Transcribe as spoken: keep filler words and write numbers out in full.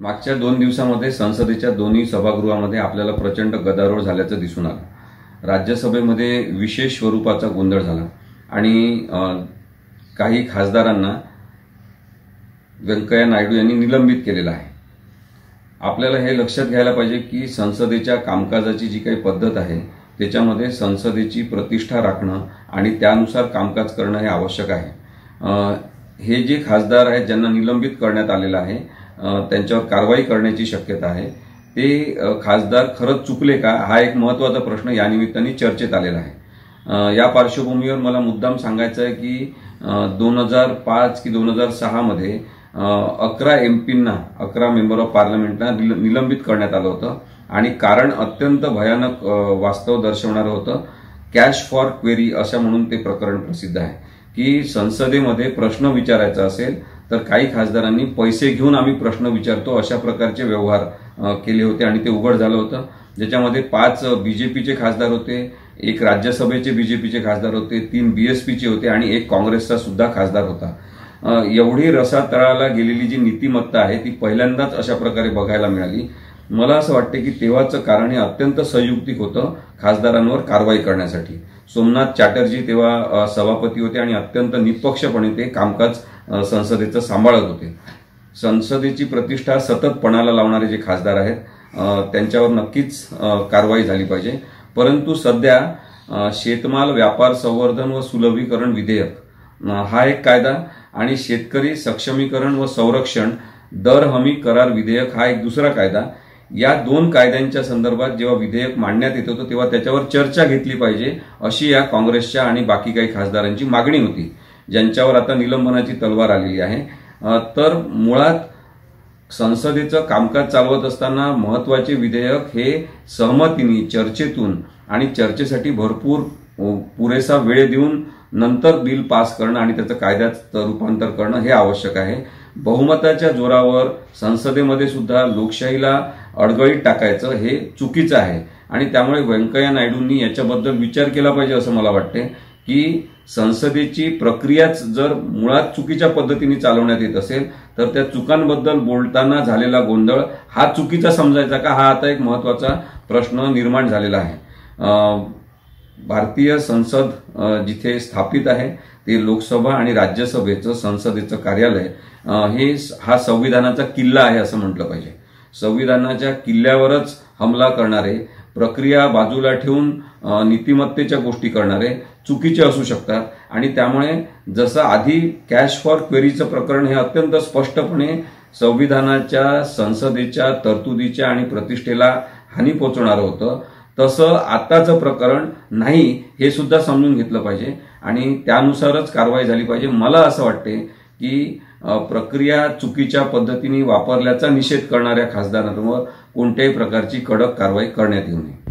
मागच्या दोन दिवसांमध्ये संसदेच्या दोन्ही सभागृहामध्ये आपल्याला प्रचंड गदारोळ झाल्याचं दिसून आलं। राज्यसभेमध्ये विशेष स्वरूपाचा गोंधळ झाला आणि काही खासदारांना व्यंकय्या नायडू यांनी निलंबित केलेलं आहे। आपल्याला हे लक्षात घ्यायला पाहिजे की संसदेच्या कामकाजाची जी काही पद्धत आहे त्याच्यामध्ये संसदेची प्रतिष्ठा राखणं आणि त्यानुसार कामकाज करणं हे आवश्यक आहे। हे जे खासदार आहेत ज्यांना निलंबित करण्यात आलेलं आहे त्यांच्यावर कारवाई करण्याची शक्यता आहे, ते खासदार खरंच चुकले का हा एक महत्त्वाचा प्रश्न या निमित्ताने चर्चेत आलेला आहे। या पार्श्वभूमीवर मला मुद्दाम सांगायचं आहे की दोन हजार पाच की दोन हजार सहा मध्ये अकरा एमपींना अकरा मेंबर ऑफ पार्लमेंटना निलंबित करण्यात आलं होतं आणि कारण अत्यंत भयानक वास्तव दर्शवणारं होतं। कॅश फॉर क्वेरी अशा म्हणून ते प्रकरण प्रसिद्ध आहे की संसदेमध्ये प्रश्न विचारायचा असेल तर काही खासदारांनी पैसे घेऊन आम्ही प्रश्न विचारतो अशा प्रकारचे व्यवहार केले होते आणि ते उघड झालं होतं, ज्याच्यामध्ये पाच बीजेपीचे खासदार होते, एक राज्यसभेचे बीजेपीचे खासदार होते, तीन बीएसपीचे होते आणि एक काँग्रेसचा सुद्धा खासदार होता। एवढी रसातळाला गेलेली जी नीतिमत्ता आहे ती पहिल्यांदाच अशा प्रकारे बघायला मिळाली। मला असं वाटते की तेव्हाचं कारण हे अत्यंत संयुक्तिक होतं खासदारांवर कारवाई करण्यासाठी। सोमनाथ चॅटर्जी तेव्हा सभापती होते आणि अत्यंत निष्पक्षपणे ते कामकाज संसदेचं सांभाळत होते। संसदेची प्रतिष्ठा सतत पणाला लावणारे जे खासदार आहेत त्यांच्यावर नक्कीच कारवाई झाली पाहिजे। परंतु सध्या शेतमाल व्यापार संवर्धन व सुलभीकरण विधेयक हा एक कायदा आणि शेतकरी सक्षमीकरण व संरक्षण दर हमी करार विधेयक हा एक दुसरा कायदा, या दोन कायद्यांच्या संदर्भात जेव्हा विधेयक मांडण्यात येत होतं तेव्हा त्याच्यावर चर्चा घेतली पाहिजे अशी या काँग्रेसच्या आणि बाकी काही खासदारांची मागणी होती, ज्यांच्यावर आता निलंबनाची तलवार आलेली आहे। तर मुळात संसदेचं कामकाज चालवत असताना महत्त्वाचे विधेयक हे सहमतीने चर्चेतून आणि चर्चेसाठी भरपूर पुरेसा वेळ देऊन नंतर बिल पास करणं आणि त्याचं कायद्यात रूपांतर करणं हे आवश्यक आहे। बहुमताच्या जोरावर संसदेमध्ये सुद्धा लोकशाहीला अडगळीत टाकायचं हे चुकीचं आहे आणि त्यामुळे व्यंकय्या नायडूंनी याच्याबद्दल विचार केला पाहिजे असं मला वाटते की संसदेची प्रक्रियाच जर मुळात चुकीच्या पद्धतीने चालवण्यात येत असेल तर त्या चुकांबद्दल बोलताना झालेला गोंधळ हा चुकीचा समजायचा का, हा आता एक महत्त्वाचा प्रश्न निर्माण झालेला आहे। भारतीय संसद जिथे स्थापित आहे ते लोकसभा आणि राज्यसभेचं संसदेचं कार्यालय हे हा संविधानाचा किल्ला आहे असं म्हटलं पाहिजे। संविधानाच्या किल्ल्यावरच हमला करणारे, प्रक्रिया बाजूला ठेवून नीतिमत्तेच्या गोष्टी करणारे चुकीचे असू शकतात आणि त्यामुळे जसं आधी कॅश फॉर क्वेरीचं प्रकरण हे अत्यंत स्पष्टपणे संविधानाच्या संसदेच्या तरतुदीच्या आणि प्रतिष्ठेला हानी पोहोचवणारं होतं, तसं आताचं प्रकरण नाही हे सुद्धा समजून घेतलं पाहिजे आणि त्यानुसारच कारवाई झाली पाहिजे। मला असं वाटते की प्रक्रिया चुकीच्या पद्धतीने वापरल्याचा निषेध करणाऱ्या खासदारांवर कोणत्याही प्रकारची कडक कारवाई करण्यात येऊ नये।